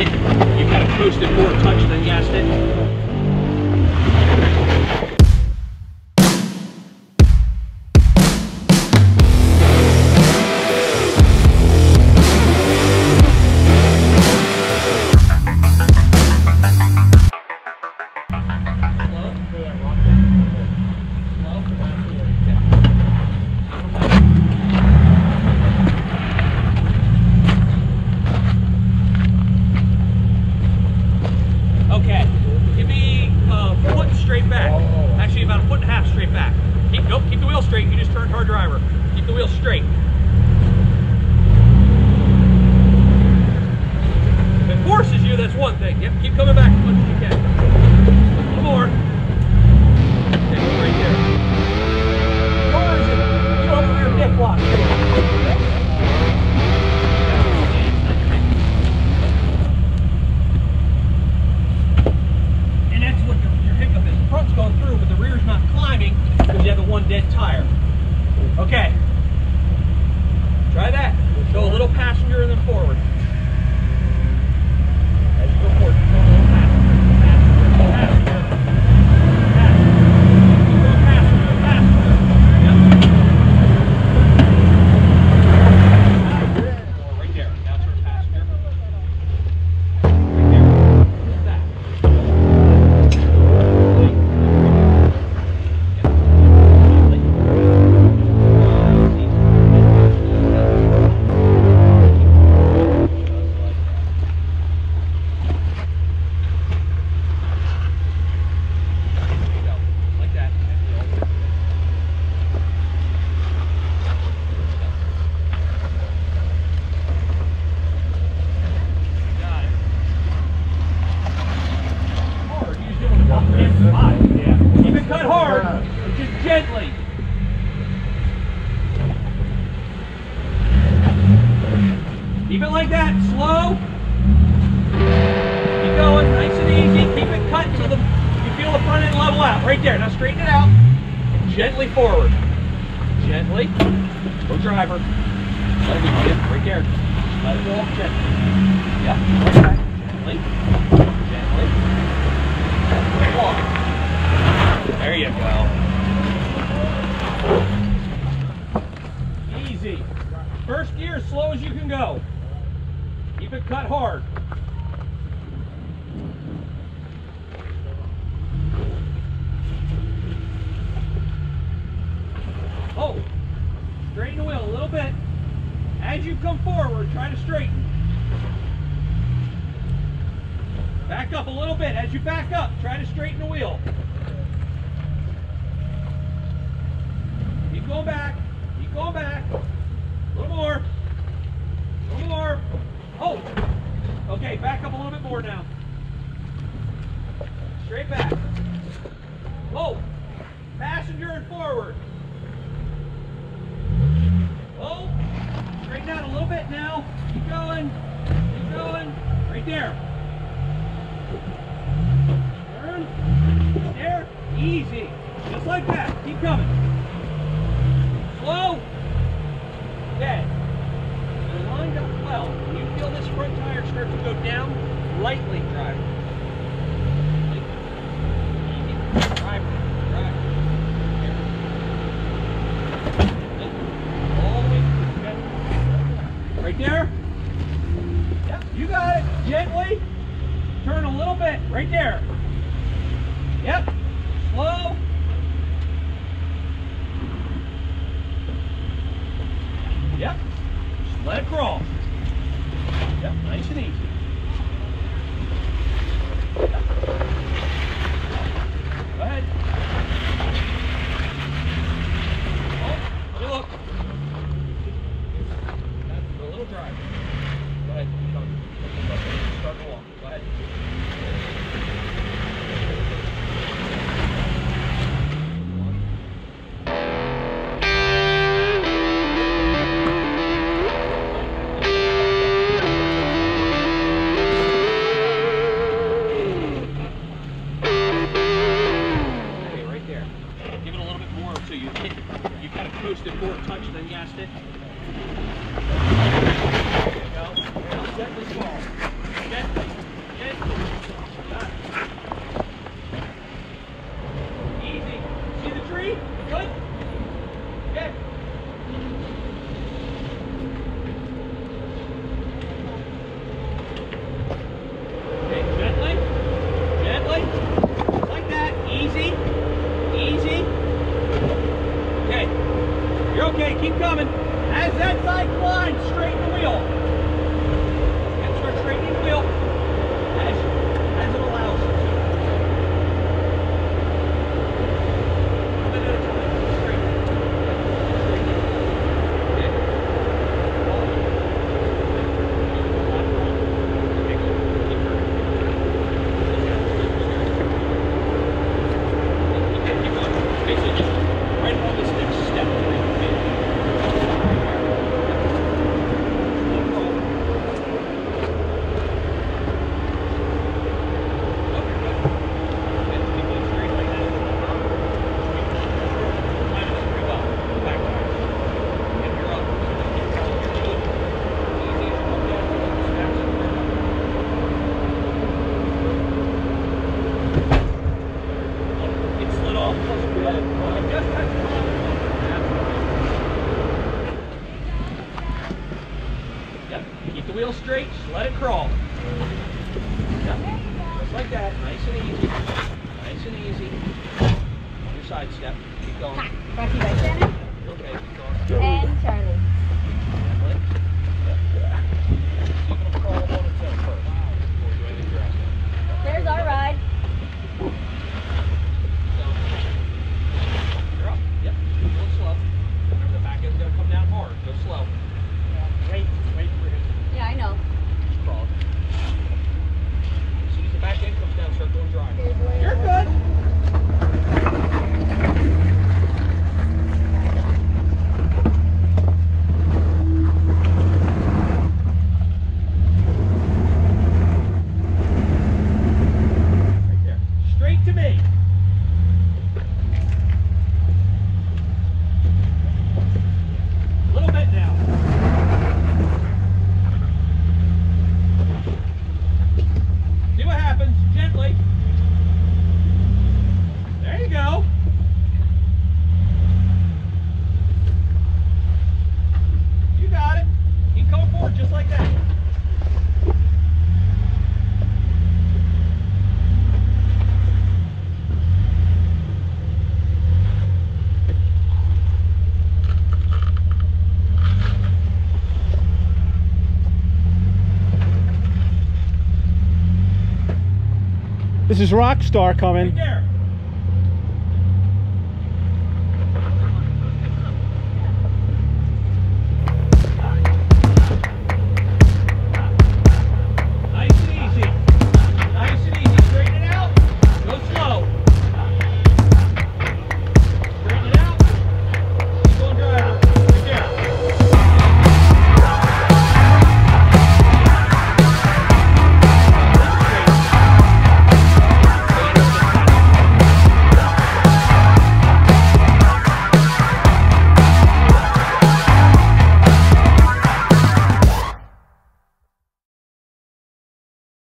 You kind of coasted forward, touched, then gassed it. Keep the wheel straight. You just turned hard driver. Keep the wheel straight. If it forces you, that's one thing. Yep, keep coming back as much as you can. A little more. Okay, right there. Where is it? You over your dick block. And that's what your hiccup is. The front's going through, but the rear's not climbing because you have the one dead tire. Okay. Try that. Go a little passenger and then forward. As you go forward, go a little passenger, passenger, passenger, passenger. Keep going passenger, passenger. Yep. Right there. Now turn passenger. Right there. Just that. Keep it cut hard, just gently. Keep it like that, slow. Keep going, nice and easy. Keep it cut until you feel the front end level out. Right there, now straighten it out. Gently forward. Gently. Go driver. Let it go, right there. Let it go, gently. Yep, right back. Gently. Gently. Walk. There you go. Easy. First gear as slow as you can go. Keep it cut hard. Oh, straighten the wheel a little bit. As you come forward, try to straighten. Back up a little bit. As you back up, try to straighten the wheel. Keep going back. Keep going back. A little more. A little more. Oh! Okay, back up a little bit more now. Straight back. Oh! Passenger and forward. Oh! Straighten out a little bit now. Keep going. Keep going. Right there. Turn. There. Easy. Just like that. Keep coming. Slow. Dead. They're lined up well. When you feel this front tire start to go down, lightly drive. Easy. Drive. Drive. All the way through. Right there. Yep, you got it. Gently. Turn a little bit. Right there. Yep. Slow. Yep. Just let it crawl. Yep. Nice and easy. Yep. Go ahead. Oh, let me look. That's a little dry. Go ahead. Start to walk. Go ahead. You kind of coasted forward, touched, then gassed it. There you go. Gently fall. Gently. Keep the wheel straight, just let it crawl. Yep. Just like that, nice and easy. Nice and easy. Your side step, keep going. Back to you guys, Shannon. Okay, keep going. And Charlie. Gently. Yep. See if it'll crawl up on its own first before you do anything drastic. There's our ride. You're up. Yep. Go slow. Remember the back end's gonna come down hard. Go slow. Wait for him. Yeah, I know. Just crawl. As soon as the back end comes down, start going dry. You're good. Right there. Straight to me. A little bit now. See what happens, gently. There you go. You got it. Keep going forward just like that. This is Rockstar coming. Right there.